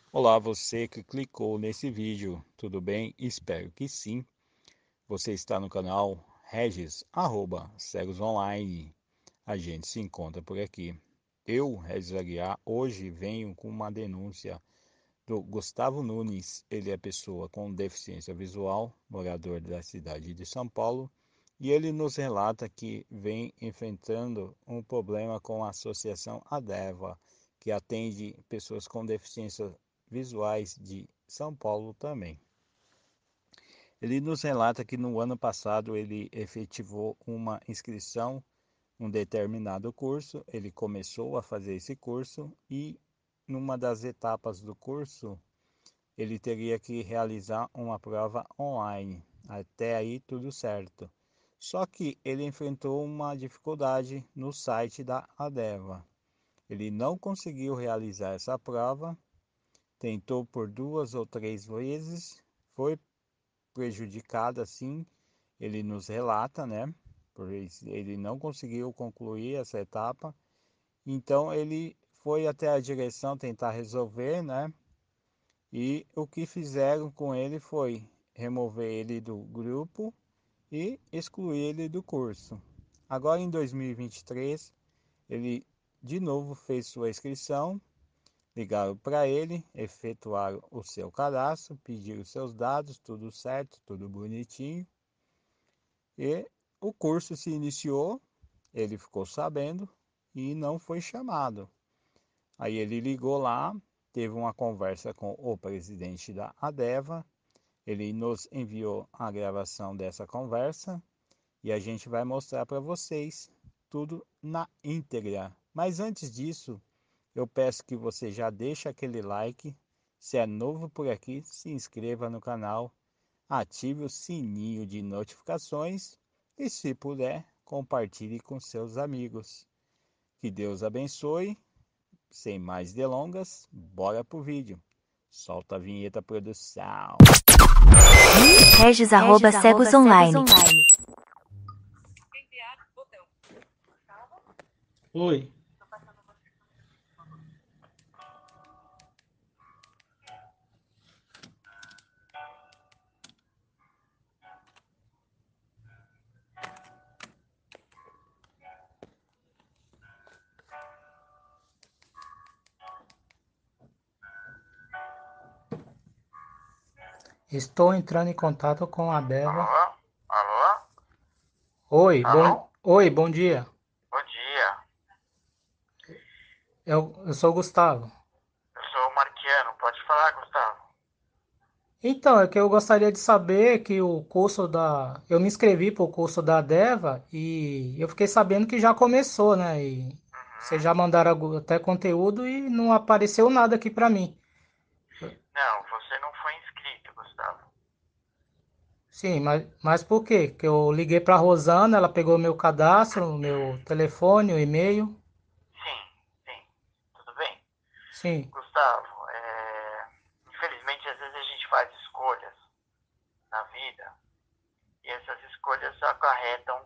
Olá, você que clicou nesse vídeo, tudo bem? Espero que sim. Você está no canal Regis, Cegos Online. A gente se encontra por aqui. Eu, Regis Aguiar, hoje venho com uma denúncia do Gustavo Nunes. Ele é pessoa com deficiência visual, morador da cidade de São Paulo, e ele nos relata que vem enfrentando um problema com a Associação ADEVA, que atende pessoas com deficiência visuais de São Paulo também. Ele nos relata que no ano passado ele efetivou uma inscrição em um determinado curso, ele começou a fazer esse curso e numa das etapas do curso ele teria que realizar uma prova online. Até aí tudo certo. Só que ele enfrentou uma dificuldade no site da ADEVA. Ele não conseguiu realizar essa prova, tentou por 2 ou 3 vezes, foi prejudicado assim, ele nos relata, né? Pois ele não conseguiu concluir essa etapa, então ele foi até a direção tentar resolver, né? E o que fizeram com ele foi remover ele do grupo e excluir ele do curso. Agora em 2023, ele de novo fez sua inscrição, ligaram para ele, efetuaram o seu cadastro, pediram seus dados, tudo certo, tudo bonitinho. E o curso se iniciou, ele ficou sabendo e não foi chamado. Aí ele ligou lá, teve uma conversa com o presidente da ADEVA, ele nos enviou a gravação dessa conversa e a gente vai mostrar para vocês tudo na íntegra. Mas antes disso, eu peço que você já deixe aquele like, se é novo por aqui, se inscreva no canal, ative o sininho de notificações e, se puder, compartilhe com seus amigos. Que Deus abençoe. Sem mais delongas, bora pro vídeo. Solta a vinheta, produção. Regis @Cegos Online. Oi, estou entrando em contato com a Deva. Alô? Alô? Oi, Alô? bom dia. Bom dia. Eu sou o Gustavo. Eu sou o Marquiano. Pode falar, Gustavo? Então, é que eu gostaria de saber que o curso da. Eu me inscrevi para o curso da Deva e eu fiquei sabendo que já começou, né? E vocês Uhum. já mandaram até conteúdo e não apareceu nada aqui para mim. Não, você não foi inscrito, Gustavo. Sim, mas por quê? Que eu liguei para a Rosana, ela pegou meu cadastro, meu telefone, o e-mail. Sim, sim. Tudo bem? Sim. Gustavo, infelizmente às vezes a gente faz escolhas na vida e essas escolhas acarretam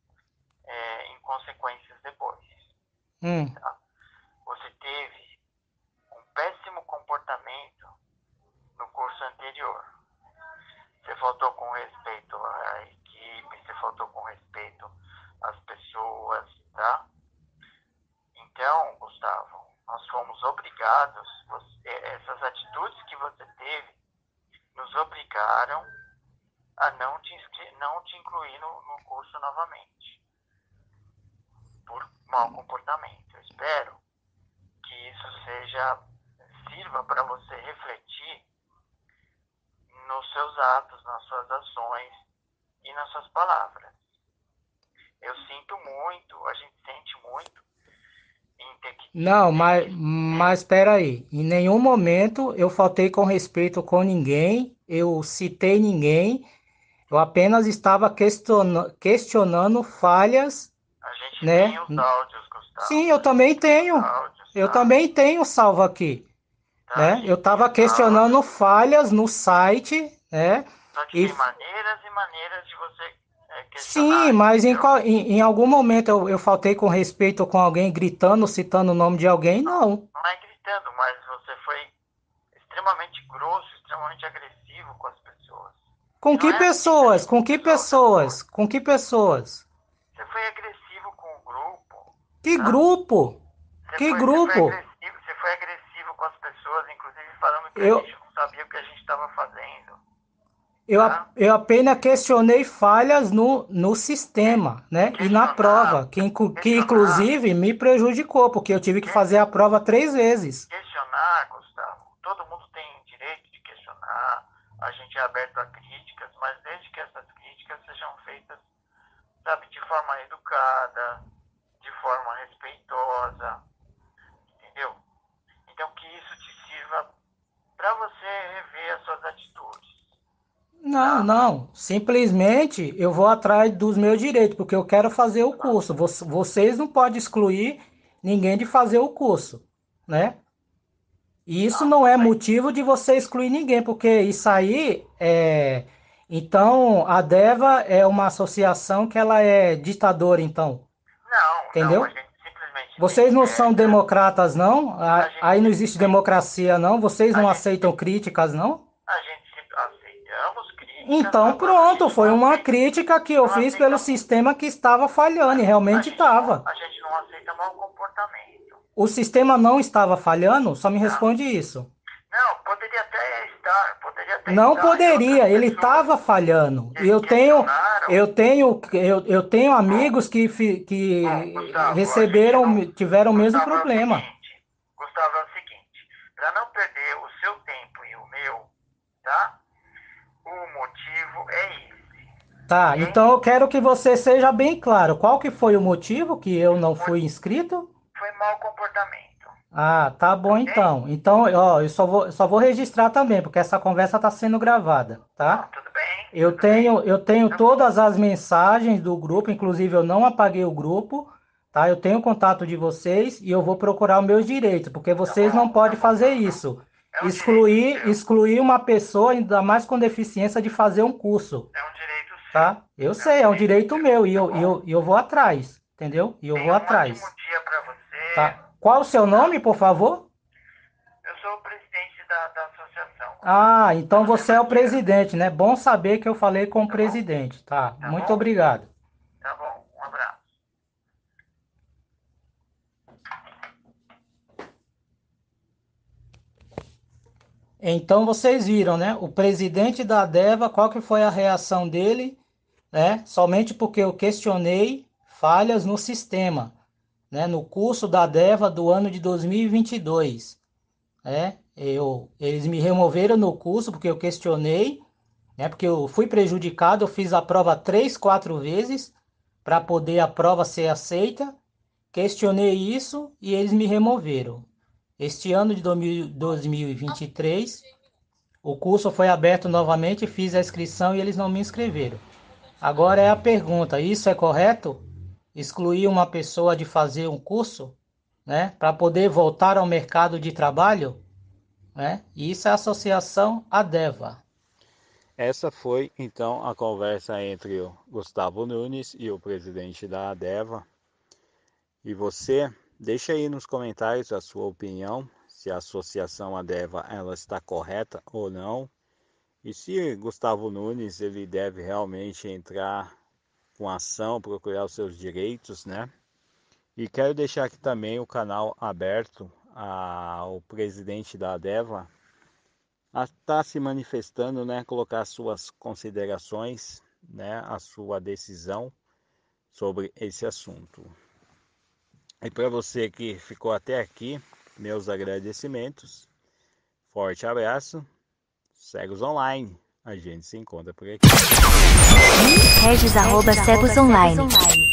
em consequências depois, Hum. tá? Você teve um péssimo comportamento no curso anterior. Você faltou com respeito à equipe, você faltou com respeito às pessoas, tá? Então, Gustavo, nós fomos obrigados, essas atitudes que você teve, nos obrigaram a não te incluir no curso novamente, por mau comportamento. Eu espero que isso sirva para você refletir nos seus atos, nas suas ações e nas suas palavras. Eu sinto muito, a gente sente muito em Não, ter mas espera aí. Em nenhum momento eu faltei com respeito com ninguém, eu citei ninguém, eu apenas estava questionando falhas, a gente tem né? os áudios, Sim, Gustavo, a gente tem os áudios, eu tá? também tenho salvo aqui, Tá, a né? Eu gente tem estava os questionando áudios, falhas no site, né? só que E tem maneiras e maneiras de você sim, questionar, mas entendeu? em algum momento eu faltei com respeito com alguém, gritando, citando o nome de alguém? Não, Não. não é gritando, mas você foi extremamente grosso, extremamente agressivo com as pessoas. Com que pessoas? Com que pessoas? Com que pessoas? Você foi agressivo com o grupo. Que tá? grupo? Que grupo? Você foi agressivo com as pessoas, inclusive falando que a Eu, gente não sabia o que a gente estava fazendo. eu apenas questionei falhas no sistema, né? E na prova, que inclusive me prejudicou, porque eu tive que fazer a prova 3 vezes. Questionar, Gustavo, todo mundo tem direito de questionar, a gente é aberto a críticas, mas desde que essas críticas sejam feitas, sabe, de forma educada, de forma respeitosa, entendeu? Então que isso te sirva para você rever as suas atitudes. Não, não. Simplesmente eu vou atrás dos meus direitos, porque eu quero fazer o curso. Vocês não podem excluir ninguém de fazer o curso, né? E isso não é motivo de você excluir ninguém, porque isso aí é. Então, a DEVA é uma associação que ela é ditadora, então. Entendeu? A gente simplesmente Vocês não são democratas, não? Aí não existe democracia, não? Vocês não aceitam críticas, não? A gente aceitamos críticas. Então, pronto, foi uma crítica que eu fiz pelo sistema que estava falhando, e realmente estava. A gente não aceita mau comportamento. O sistema não estava falhando? Só me responde isso. Não, poderia até estar, Não poderia, ele estava falhando. Eu tenho amigos que Gustavo, tiveram o mesmo problema. Gustavo, é o seguinte, para não perder o seu tempo e o meu, tá? O motivo é esse. Tá, então eu quero que você seja bem claro. Qual que foi o motivo que eu não fui inscrito? Foi mau comportamento. Ah, tá bom então. Então, ó, eu só vou registrar também, porque essa conversa está sendo gravada, tá? Tudo bem. Eu tenho todas as mensagens do grupo, inclusive eu não apaguei o grupo, tá? Eu tenho contato de vocês e eu vou procurar os meus direitos, porque vocês não podem fazer isso. Excluir uma pessoa, ainda mais com deficiência, de fazer um curso. É um direito seu. Tá? Eu sei, é um direito meu e eu vou atrás, entendeu? E eu vou atrás. Um ótimo dia para você. Tá? Qual o seu nome, por favor? Eu sou o presidente da associação. Ah, então você é o presidente, né? Bom saber que eu falei com o presidente. Tá, muito obrigado. Tá bom, um abraço. Então vocês viram, né? O presidente da DEVA, qual que foi a reação dele, né? Somente porque eu questionei falhas no sistema, né? No curso da DEVA do ano de 2022, né? Eles me removeram no curso porque eu questionei, né? Porque eu fui prejudicado, eu fiz a prova 3, 4 vezes para poder a prova ser aceita. Questionei isso e eles me removeram. Este ano de 2023, o curso foi aberto novamente, fiz a inscrição e eles não me inscreveram. Agora é a pergunta, isso é correto? Excluir uma pessoa de fazer um curso, né, para poder voltar ao mercado de trabalho? Né? E isso é a associação ADEVA. Essa foi, então, a conversa entre o Gustavo Nunes e o presidente da ADEVA. E você, deixa aí nos comentários a sua opinião, se a associação ADEVA ela está correta ou não. E se Gustavo Nunes ele deve realmente entrar com ação, procurar os seus direitos, né? E quero deixar aqui também o canal aberto ao presidente da ADEVA a estar se manifestando, né? Colocar suas considerações, né? A sua decisão sobre esse assunto. E para você que ficou até aqui, meus agradecimentos. Forte abraço. Cegos Online. A gente se encontra por aqui. Regis@cegosonline.